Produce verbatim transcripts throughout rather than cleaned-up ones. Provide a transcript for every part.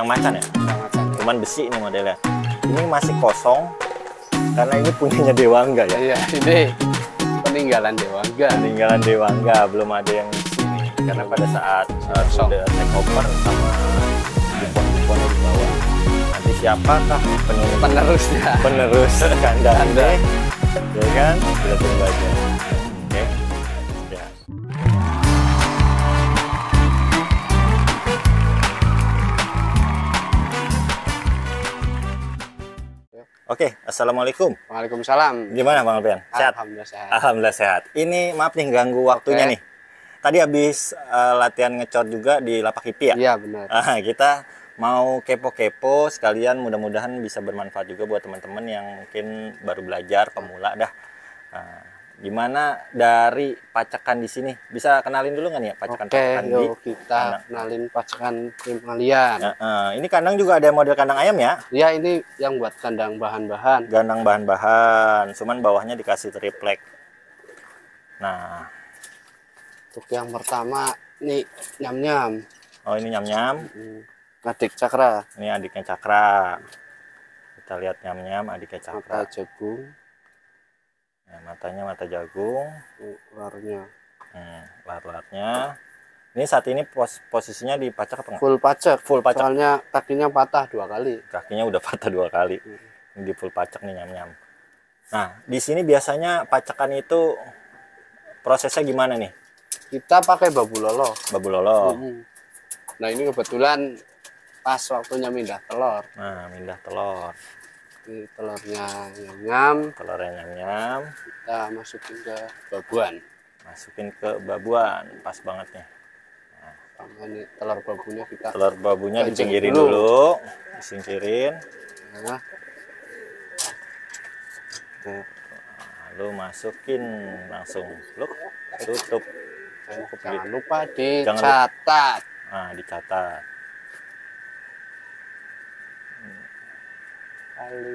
macan ya? Sang macan. Cuman besi ini modelnya. Ini masih kosong karena ini punyanya Dewangga ya. Iya, ini peninggalan Dewangga. Peninggalan Dewangga, belum ada yang di sini. Karena pada saat uh, sudah take over sama Jepang-Jepangnya di bawah. Nanti siapakah penerus Penerusnya? penerus kandang Kandang. ini? Ya kan? Kita tunggu aja. Oke. Ya. Oke, assalamualaikum. Waalaikumsalam. Gimana Bang Alpian? Sehat? Alhamdulillah sehat. Alhamdulillah sehat. Ini maaf nih ganggu waktunya Oke. nih. Tadi habis uh, latihan ngecor juga di lapak hipi ya? Iya benar. Ah, kita mau kepo-kepo sekalian, mudah-mudahan bisa bermanfaat juga buat teman-teman yang mungkin baru belajar, pemula dah. Nah, gimana dari pacakan di sini? Bisa kenalin dulu nggak nih ya Oke, pacakan-pacakan di yuk kita kandang? kenalin pacakan kalian. Nah, eh, ini kandang juga ada model kandang ayam ya? Ya ini yang buat kandang bahan-bahan. Kandang bahan-bahan, cuman bawahnya dikasih triplek. Nah, Untuk yang pertama nih nyam-nyam. oh ini nyam-nyam. Hmm, Adik Cakra. Ini adiknya Cakra. Kita lihat nyam-nyam adiknya Cakra. Mata jagung. Nah, matanya mata jagung. Nih, Ularnya Hmm, lahat-lahatnya. Ini saat ini pos posisinya di pacak apa enggak? full pacak. Full pacak. Soalnya kakinya patah dua kali. Kakinya udah patah dua kali. Ini di full pacak nih nyam-nyam. Nah, di sini biasanya pacakan itu prosesnya gimana nih? Kita pakai babu lolo. Babu lolo. Hmm. Nah ini kebetulan pas waktunya mindah telur. Nah, mindah telur. Ini telurnya nyam-nyam. Telurnya nyam-nyam. Kita masukin ke babuan. Masukin ke babuan. Pas banget nih. Sama ini telur babunya kita. Telur babunya Kencing dipinggirin dulu. dulu. Disingkirin. Nah, Lalu masukin langsung. Look, tutup. jangan lupa Jangan dicatat. Nah, dicatat. Kali.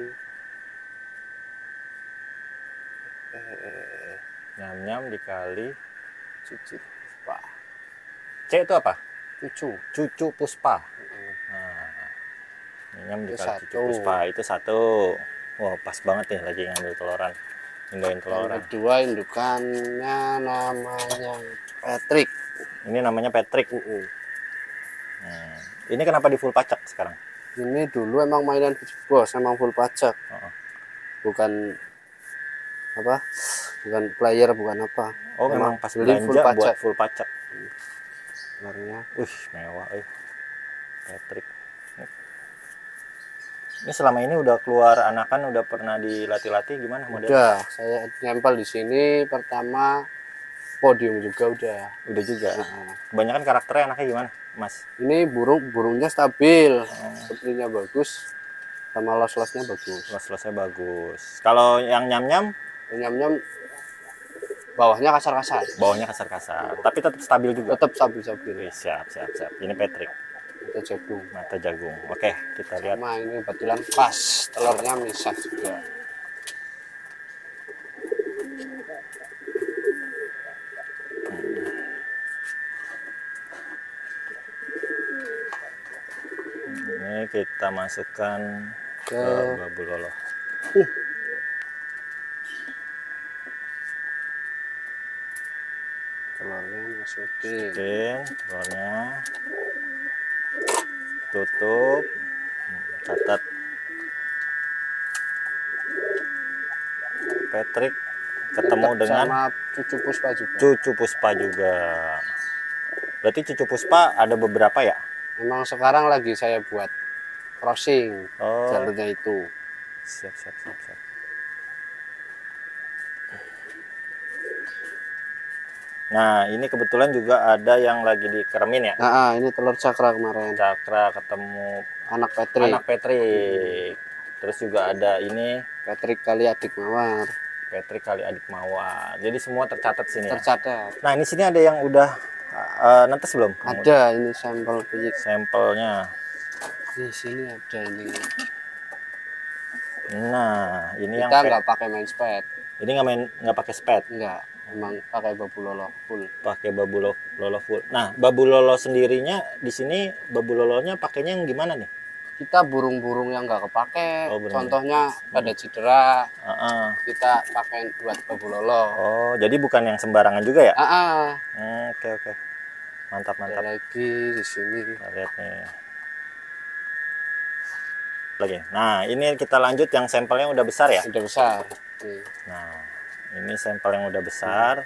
Nyam-nyam dikali. Cucu Puspa. C itu apa? Cucu. Cucu Puspa. Nah, nyam Itu dikali cucu satu. Puspa. Itu satu. Wah, pas banget nih lagi ngambil teloran. Pindahin Yang teloran. kedua indukannya namanya Patrick. Ini namanya Patrick. Uh-uh. Hmm. Ini kenapa di full pacak sekarang? Ini dulu emang mainan bos, emang full pajak. Oh, Bukan apa? Bukan player, bukan apa. oh memang pas beli belanja full buat pajak. full pacak. Warnanya Wih, mewah eh. Patrick. Ini selama ini udah keluar anakan, udah pernah dilatih-latih gimana modelnya? udah, saya nempel di sini pertama podium juga udah. Udah juga. Nah, Kebanyakan karakternya anaknya gimana, Mas? ini burung burungnya stabil, sepertinya bagus, sama los-losnya bagus. Los-losnya bagus. Kalau yang nyam-nyam, Nyam-nyam bawahnya kasar-kasar, bawahnya kasar-kasar, tapi tetap stabil juga. tetap stabil-stabil. Wih, siap, siap, siap. Ini Patrick, Kita jagung. mata jagung. Oke, kita lihat. Sama ini kebetulan pas telurnya misah juga. Ini kita masukkan ke Ke- babu lolo. Telurnya masukin. Masukin telurnya. Tutup. Hmm, Catat. Patrick ketemu Tetap dengan sama cucu Puspa juga. cucu Puspa juga. Berarti cucu Puspa ada beberapa ya? Memang sekarang lagi saya buat crossing Oh, jalurnya itu. siap, siap, siap, siap. Nah, ini kebetulan juga ada yang lagi dikeremin ya. Nah, ah, ini telur Cakra kemarin. Cakra ketemu Anak Patrick. anak Patrick. Terus juga ada ini Patrick kali adik Mawar. Patrick kali adik Mawar. Jadi semua tercatat sini ya. Tercatat. Nah, ini sini ada yang udah uh, netes belum? Ada ini sampel biji. Sampelnya. Di sini ada ini. Nah, ini yang Kita pe- nggak pakai main spade. ini nggak main nggak pakai spet, Enggak. Emang pakai babu lolo full. pakai babu lo- lolo full. Nah, babu lolo sendirinya di sini babu lolonya pakainya yang gimana nih? kita burung-burung yang nggak kepake, Oh, burung. contohnya pada cedera, Heeh. kita pakai buat babu lolo. Oh, jadi bukan yang sembarangan juga ya? Ah, ah. Hmm, oke oke. Mantap Ada mantap. lagi di sini. Kita lihat nih. Lagi. Nah, ini kita lanjut yang sampelnya udah besar ya? Udah besar. Nih. Nah, ini sampel yang udah besar.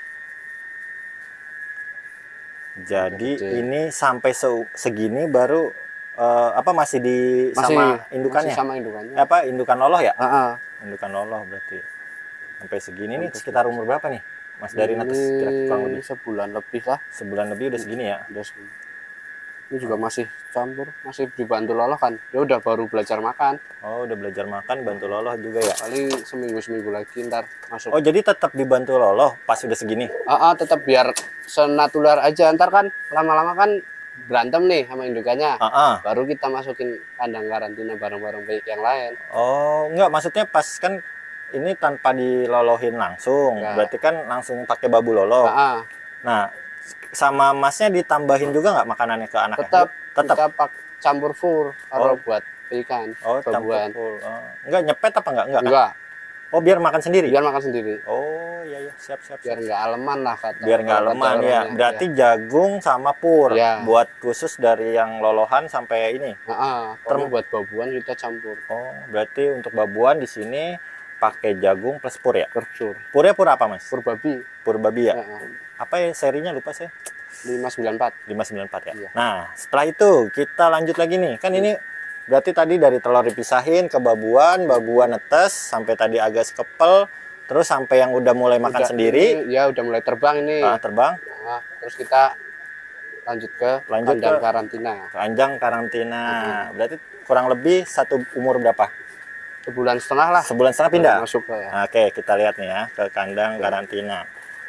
Jadi Gede. ini sampai se- segini baru eh, apa masih di Masih sama indukannya? masih sama indukannya. Eh, apa indukan loloh ya? Ah, ah. Indukan loloh berarti. Sampai segini nih sekitar umur berapa nih? Mas dari netes kira-kira kurang lebih Ini sebulan lebih lah. sebulan lebih udah segini ya? Udah segini. Ini juga masih campur, masih dibantu loloh kan. Dia udah baru belajar makan. Oh, udah belajar makan bantu loloh juga ya? Paling seminggu seminggu lagi ntar masuk. Oh, jadi tetap dibantu loloh pas udah segini? Ah, ah, tetap biar senatular aja. Ntar kan lama-lama kan berantem nih sama indukannya. Ah, ah. Baru kita masukin kandang karantina bareng-bareng baik yang lain. Oh, enggak maksudnya pas kan ini tanpa dilolohin langsung. Enggak. Berarti kan langsung pakai babu loloh. Ah, ah. Nah, sama masnya ditambahin juga nggak makanannya ke anaknya? Tetap Tetap. kita pak campur fur kalau Oh. buat ikan. Oh, campur babuan. full. Oh. Enggak nyepet apa enggak? Enggak. Kan? Enggak, Oh, biar makan sendiri. biar makan sendiri. Oh, iya iya, siap siap. Biar siap. nggak aleman lah kata. Biar nggak kata lemah ya. orangnya. Berarti jagung sama pur Ya. buat khusus dari yang lolohan sampai ini. Ah, ah. Pokoknya buat babuan kita campur. Oh, berarti untuk babuan di sini pakai jagung plus pur ya? Berfur. Purnya pur apa, Mas? Fur babi. Pur babi ya? Ah, ah. Apa ya serinya lupa saya? lima sembilan empat. lima sembilan empat ya. Iya. Nah, setelah itu kita lanjut lagi nih. Kan ini berarti tadi dari telur dipisahin ke babuan, babuan netes sampai tadi agak sekepel, terus sampai yang udah mulai makan Udah- sendiri, ini, ya udah mulai terbang ini. ah, terbang, Nah, terus kita lanjut ke Lanjut kandang ke- karantina. keranjang karantina. Berarti kurang lebih satu umur berapa? Sebulan setengah lah. Sebulan setengah pindah. Masuk ke ya. Oke, kita lihat nih ya ke kandang karantina.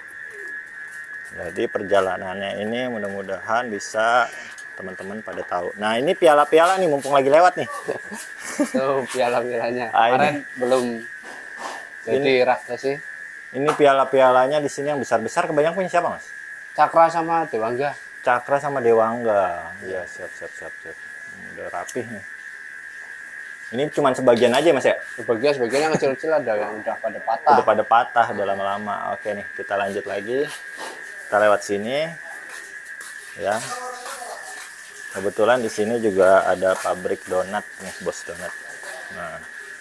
Jadi perjalanannya ini mudah-mudahan bisa teman-teman pada tahu. Nah, ini piala-piala nih mumpung lagi lewat nih. Tuh piala-pialanya. Ah, ini. Kemarin belum jadi raknya sih. Ini piala-pialanya di sini yang besar-besar kebanyakan punya siapa, Mas? Cakra sama Dewangga. Cakra sama Dewangga. Iya, siap siap siap siap. Hmm, udah rapih nih. Ini cuma sebagian aja, Mas ya? Sebagian sebagian yang kecil-kecil ada yang udah pada patah. Udah pada patah, udah lama-lama. Oke nih, kita lanjut lagi. Kita lewat sini. Ya. Kebetulan di sini juga ada pabrik donat nih, Bos Donat. Nah.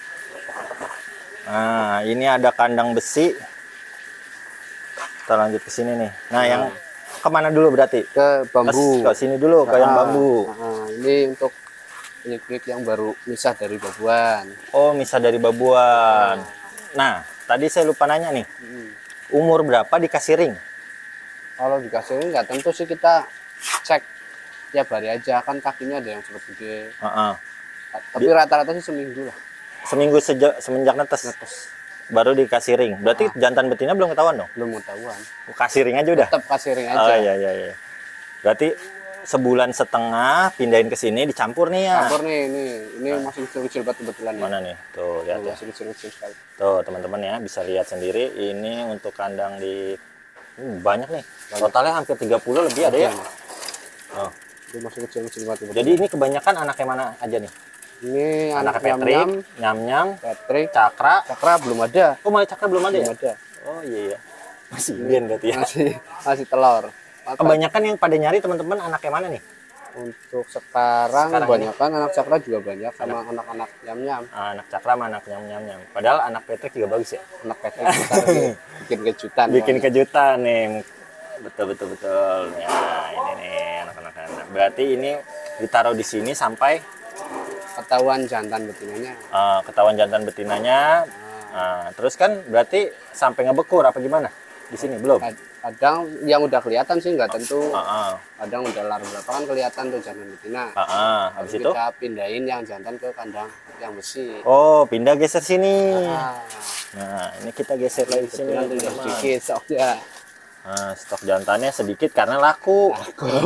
Nah, ini ada kandang besi. Kita lanjut ke sini nih. Nah, yang kemana dulu berarti? Ke bambu. Ke sini dulu, ke yang Ah, bambu. ah, ini untuk milik-milik yang baru misah dari babuan. Oh, misah dari babuan. Nah, tadi saya lupa nanya nih. Umur berapa dikasih ring? Kalau dikasih ini nggak tentu sih, kita cek tiap hari aja, kan kakinya ada yang cepet gede. Heeh. Tapi rata-rata sih seminggu lah. Seminggu sejak semenjak netes. Netes. Baru dikasih ring. Berarti jantan betina belum ketahuan dong? Belum ketahuan. Kasih ring aja udah. Tetap kasih ring Oh aja. iya iya iya. Berarti sebulan setengah pindahin ke sini dicampur nih ya. Campur nih, ini ini masih kecil-kecil banget kebetulan nih. Mana nih? Tuh, lihat ya. Masih kecil-kecil sekali. Tuh, teman-teman ya bisa lihat sendiri ini untuk kandang di Hmm, banyak nih. Totalnya hampir tiga puluh lebih ada ya. Oh. Itu masih kecil-kecil banget kebetulan. Jadi ini kebanyakan anaknya mana aja nih? Ini anak Anaknya Patrick, nyam-nyam, nyam-nyam, Patrick, Cakra. Cakra belum ada. Oh, malah Cakra belum ada ya? Belum ada. Oh iya iya. Masih Indian berarti ya. Masih masih telur. Maka Kebanyakan yang pada nyari teman-teman anaknya mana nih? untuk sekarang, Sekarang kebanyakan anak Cakra juga banyak sama anak-anak nyam-nyam. Anak Cakra sama anak nyam-nyam. Padahal anak Patrick juga bagus ya. Anak Patrick kita bikin kejutan. Bikin pokoknya. kejutan nih. Betul betul betul. Ya, ini nih anak-anak. Berarti ini ditaruh di sini sampai Ketahuan jantan betinanya. uh, ketahuan jantan betinanya. Nah, terus kan berarti sampai ngebekur apa gimana? Di sini belum? Kadang yang udah kelihatan sih nggak tentu. Heeh. Kadang udah larut berapa kan kelihatan tuh jantan betina. Heeh. Habis itu? Kita pindahin yang jantan ke kandang yang besi. Oh, pindah geser sini. Ah, Nah, ini kita geser lagi sini. kebetulan tinggal teman-teman. sedikit soknya. Nah, stok jantannya sedikit karena laku.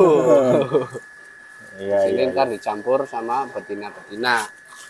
Iya, Sini iya. ntar dicampur sama betina-betina.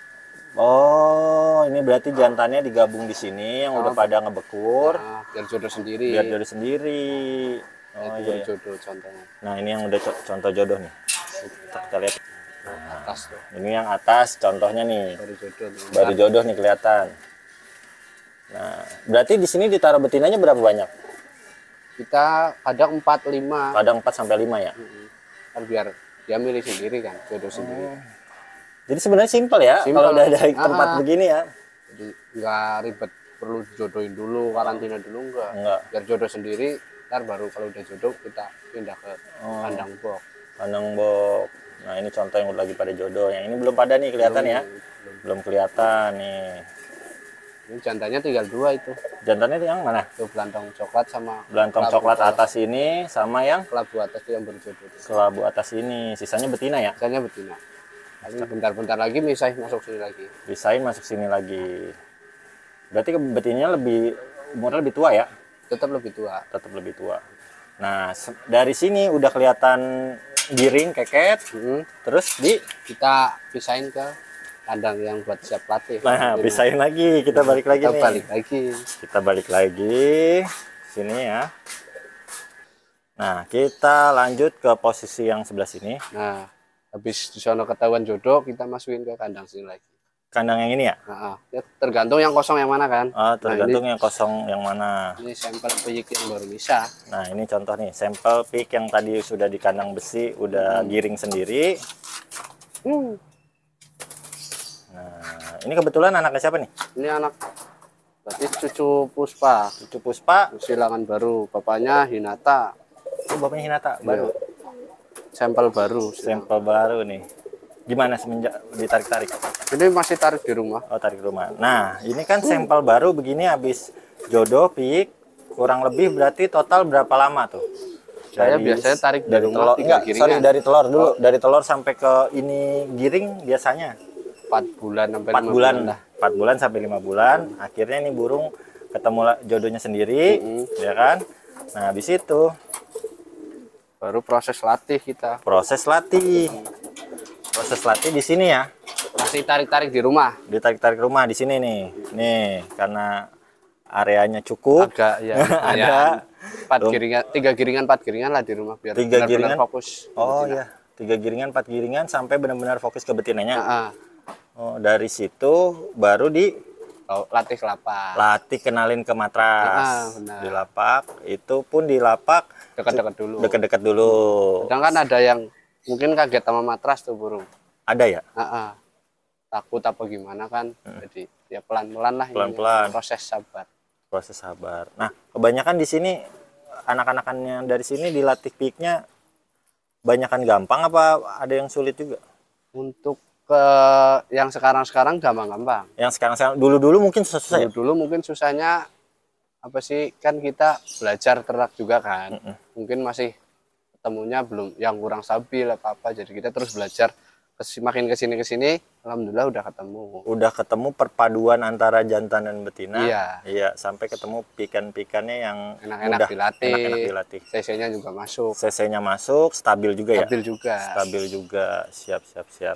Oh, ini berarti jantannya digabung di sini yang udah pada ngebekur Nah, biar jodoh sendiri. biar dari sendiri. Oh Itu iya, iya. jodoh contohnya. Nah, ini yang udah co- contoh jodoh nih. Kita, kita lihat. atas tuh. Ini yang atas contohnya nih. Baru jodoh. Tuh. Baru jodoh nih kelihatan. Nah, berarti di sini ditaruh betinanya berapa banyak? Kita kadang empat lima. Kadang empat sampai lima ya. Kan biar dia milih sendiri kan, jodoh sendiri. Jadi sebenarnya simpel ya Simple. kalau udah ada tempat Ah. begini ya. Jadi nggak ribet, perlu jodohin dulu, karantina dulu enggak. Enggak. Biar jodoh sendiri, ntar baru kalau udah jodoh kita pindah ke Oh. kandang box. Kandang bok. Nah, ini contoh yang lagi pada jodoh. Yang ini belum pada nih kelihatan ya. Belum. Belum kelihatan nih. Ini jantannya tinggal dua itu. Jantannya yang mana? Itu belantang coklat sama Belantang kelabu coklat atas. atas ini sama yang Kelabu atas itu yang berjodoh. kelabu atas ini. Sisanya betina ya. Misalnya betina. Paling bentar-bentar lagi misahin masuk sini lagi. Bisain masuk sini lagi. Berarti ke- betinanya lebih umurnya lebih tua ya. Tetap lebih tua. Tetap lebih tua. Nah, se- dari sini udah kelihatan giring, keket. Hmm. Terus di Kita pisahin ke kandang yang buat siap latih. nah, Jadi, bisain lagi. Kita balik lagi kita nih. balik lagi. Kita balik lagi sini ya. Nah, kita lanjut ke posisi yang sebelah sini. Nah, habis di sana ketahuan jodoh, kita masukin ke kandang sini lagi. Kandang yang ini ya. Nah, ya tergantung yang kosong yang mana kan. Oh, tergantung Nah, yang kosong yang mana. ini, ini sampel peyik yang baru bisa. Nah, ini contoh nih, sampel pig yang tadi sudah di kandang besi, udah giring sendiri. Hmm. Nah, ini kebetulan anaknya siapa nih? Ini anak berarti cucu Puspa, Cucu Puspa. silangan baru. Bapaknya Hinata. Oh, bapaknya Hinata, baru. Sampel baru. Sampel baru nih. Gimana semenjak ditarik-tarik? Ini masih tarik di rumah. Oh, tarik rumah. Nah, ini kan sampel baru begini habis jodoh pig, kurang lebih berarti total berapa lama tuh? Saya biasanya tarik di dari rumah telur. tiga Enggak, giringan. sorry, dari telur dulu. Dari telur sampai ke ini giring biasanya empat bulan sampai empat lima bulan lah. empat bulan sampai lima bulan. Akhirnya ini burung ketemu la- jodohnya sendiri, Mm-mm. ya kan? Nah, habis itu Baru proses latih kita. proses latih. Proses latih di sini ya. Masih tarik-tarik di rumah. Ditarik-tarik rumah di sini nih. Nih, karena areanya cukup. Agak ya. Ada. ya, empat Belum. giringan, tiga giringan, empat giringan lah di rumah biar Tiga benar-benar giringan? fokus. Oh ya, tiga giringan, empat giringan sampai benar-benar fokus ke betinanya. Nah, ah. Oh, dari situ baru di Kalau latih kelapa. latih kenalin ke matras. Ah, benar. Di lapak, itu pun di lapak Dekat-dekat dulu. deket-deket dulu. Kadang kan ada yang mungkin kaget sama matras tuh burung. Ada ya? Ah, ah. Takut apa gimana kan. Jadi ya pelan-pelan lah. ininya. Pelan-pelan. Proses sabar. Proses sabar. Nah, kebanyakan di sini anak-anakannya dari sini dilatih piknya banyakan gampang apa ada yang sulit juga? Untuk ke yang sekarang-sekarang gampang-gampang. Yang sekarang-sekarang dulu-dulu mungkin susah-susah ya? Dulu, dulu mungkin susahnya apa sih, kan kita belajar ternak juga kan. Mm-mm. Mungkin masih ketemunya belum yang kurang stabil apa apa, jadi kita terus belajar Kes- makin kesini kesini alhamdulillah udah ketemu. Udah ketemu perpaduan antara jantan dan betina. Iya. Iya, sampai ketemu pikan-pikannya yang Enak-enak mudah, dilatih. enak-enak dilatih. cc-nya juga masuk, cc-nya masuk, stabil juga ya? stabil juga. Stabil juga, siap, siap, siap.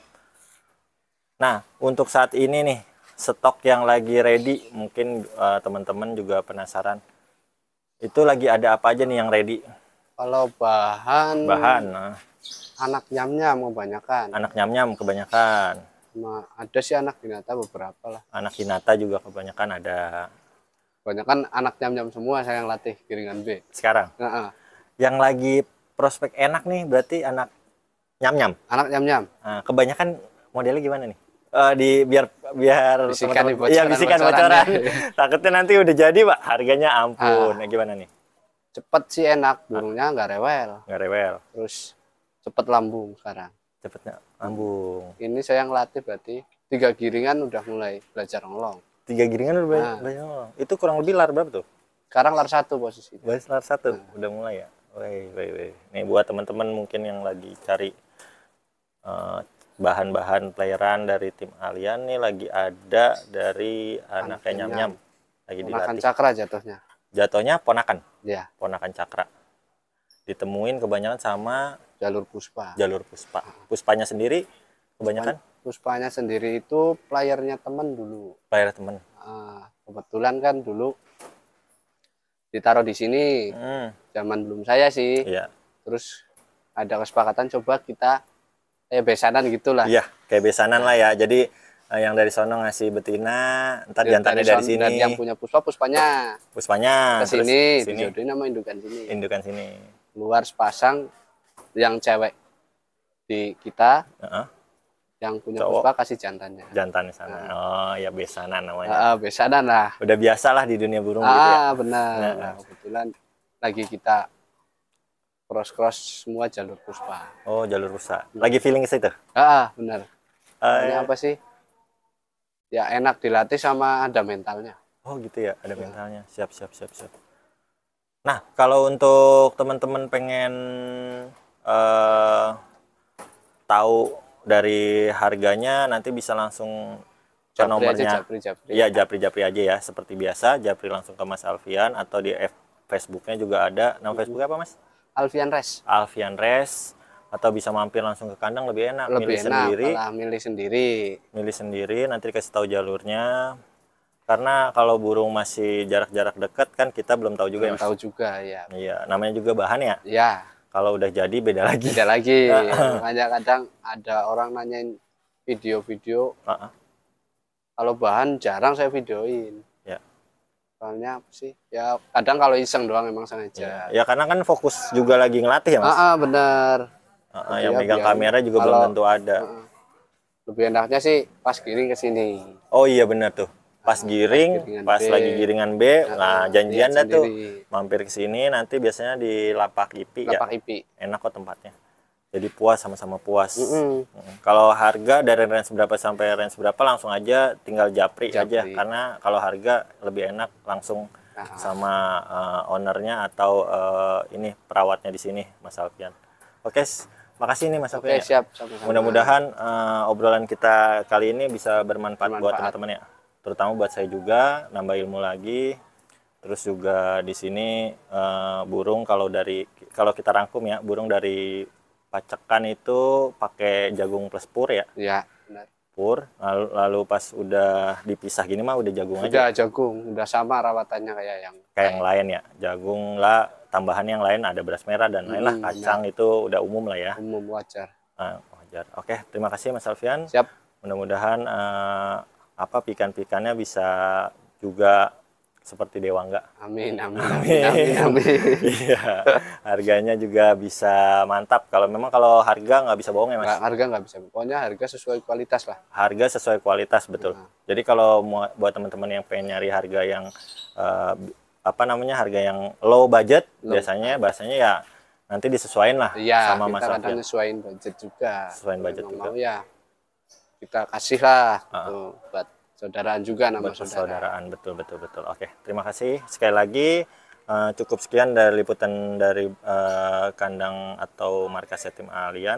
Nah, untuk saat ini nih, stok yang lagi ready, mungkin eh, teman-teman juga penasaran. Itu lagi ada apa aja nih yang ready? Kalau bahan Bahan, nah, anak nyamnya kebanyakan. anak nyam-nyam kebanyakan. Cuma ada sih anak binata beberapa lah. Anak hinata juga kebanyakan ada. Kebanyakan anak nyam-nyam semua saya yang latih giringan B. Sekarang, Nah, ah. yang lagi prospek enak nih berarti anak nyam-nyam. anak nyam-nyam. Nah, kebanyakan modelnya gimana nih? Eh, di biar biar Bisikan teman-teman- nih, iya bocoran- bisikan bocoran. bocoran. Takutnya nanti udah jadi pak, harganya ampun. Nah, gimana nih? Cepet sih enak, burungnya nggak rewel. Nggak rewel, Terus cepet lambung sekarang. cepetnya ambung. Ini saya yang latih berarti tiga giringan udah mulai belajar ngelong. Tiga giringan udah banyak, Nah. banyak orang. Itu kurang lebih lar berapa tuh? Sekarang lar satu posisi. Baris lar satu, udah mulai ya. Woi, woi, woi. Nih buat teman-teman mungkin yang lagi cari eh, bahan-bahan playeran dari tim Alien nih lagi ada dari anaknya nyam-nyam lagi Ponakan dilatih. cakra jatuhnya. Jatuhnya ponakan, Ya, ponakan cakra. Ditemuin kebanyakan sama jalur puspa. jalur puspa. Puspanya sendiri kebanyakan Puspanya sendiri itu playernya temen dulu. player temen. Ah, kebetulan kan dulu ditaruh di sini. Hmm, Zaman belum saya sih. iya. Terus ada kesepakatan coba kita kayak besanan gitulah. Iya, kayak besanan lah ya. Jadi eh, yang dari sono ngasih betina, ntar jantannya dari, son- sini. dari yang punya puspa, puspanya Puspanya ke terus sini, sini dijodohin sama indukan sini. indukan sini. Luar sepasang, yang cewek di kita, Heeh, yang punya cowok puspa kasih jantannya. jantan di sana. Oh, ya besanan namanya. Ah, besanan lah. Udah biasa lah di dunia burung gitu ya. Ah, benar. Nah, Nah, kebetulan lagi kita cross-cross semua jalur puspa. oh, jalur rusa. Lagi feeling ke situ. Ah, benar. Soalnya Eh, apa sih? Ya enak dilatih sama ada mentalnya. oh gitu ya, ada mentalnya. Siap, siap, siap, siap. Nah, kalau untuk teman-teman pengen eh tahu dari harganya, nanti bisa langsung ke Japri nomornya. aja, japri, japri. Iya, japri-japri aja ya, seperti biasa. Japri langsung ke Mas Alfian atau di F Facebooknya juga ada. Nama Facebooknya apa, Mas? Alfian Res. Alfian Res. Atau bisa mampir langsung ke kandang, lebih enak. Lebih milih enak sendiri, kalau milih sendiri. milih sendiri. Nanti dikasih tahu jalurnya. Karena kalau burung masih jarak-jarak dekat kan kita belum tahu juga ya, Belum Mas. tahu juga ya. Iya, namanya juga bahan ya. Ya, Kalau udah jadi beda lagi. beda lagi. Makanya kadang ada orang nanyain video-video. Heeh. Kalau bahan jarang saya videoin. Ya. Soalnya apa sih? Ya kadang kalau iseng doang emang Ya. sengaja. Ya karena kan fokus juga lagi ngelatih ya, Mas. Ah, ah, benar. Heeh, Jadi yang ya megang biar- kamera juga belum kalau- tentu ada. Ah, ah. Lebih enaknya sih pas giring ke sini. Oh iya benar tuh. Pas giring, giringan pas B. lagi giringan B, nah janjian dah lihat tuh sendiri. mampir ke sini, nanti biasanya di lapak I P ya. Lapak I P. Enak kok tempatnya. Jadi puas, sama-sama puas. Mm-mm. Mm. Kalau harga dari range berapa sampai range berapa langsung aja tinggal japri, Japri. aja, karena kalau harga lebih enak langsung Ah. sama eh, ownernya atau eh, ini perawatnya di sini, Mas Alfian. Oke, s- makasih nih Mas Oke, Alfian. ya. siap. Sama-sama. Mudah-mudahan eh, obrolan kita kali ini bisa bermanfaat, buat Bermanfaat. teman-teman ya. Terutama buat saya juga, nambah ilmu lagi. Terus juga di sini eh, burung kalau dari kalau kita rangkum ya, burung dari pacekan itu pakai jagung plus pur ya, Ya, benar. pur. Lalu, lalu pas udah dipisah gini mah udah jagung aja. Udah jagung, udah sama rawatannya kayak yang Kayak yang lain ya, jagung lah, tambahan yang lain ada beras merah dan lain lah, Hmm, kacang itu udah umum lah ya. umum wajar. Nah, wajar. Oke, terima kasih Mas Alfian. Siap. Mudah-mudahan eh, apa pikan-pikannya bisa juga seperti Dewangga. Amin, amin, amin, amin, amin. Iya, harganya juga bisa mantap. Kalau memang kalau harga nggak bisa bohong ya Mas. Nggak, harga nggak bisa. Pokoknya harga sesuai kualitas lah. Harga sesuai kualitas, betul. Nah. Jadi kalau mau buat teman-teman yang pengen nyari harga yang eh, apa namanya, harga yang low budget, Low. biasanya bahasanya ya nanti disesuaikan lah Iya, sama Mas kita kadang Alfian. nyesuaiin budget juga. Sesuaiin Kalau budget memang juga. Mau ya kita kasih lah Ah. gitu, buat saudaraan juga nama Buat saudara. persaudaraan, betul betul betul. Oke, terima kasih sekali lagi. Eh, cukup sekian dari liputan dari eh, kandang atau markas Setim Alian.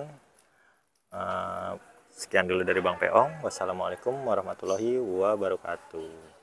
Eh, sekian dulu dari Bang Peong. Wassalamualaikum warahmatullahi wabarakatuh.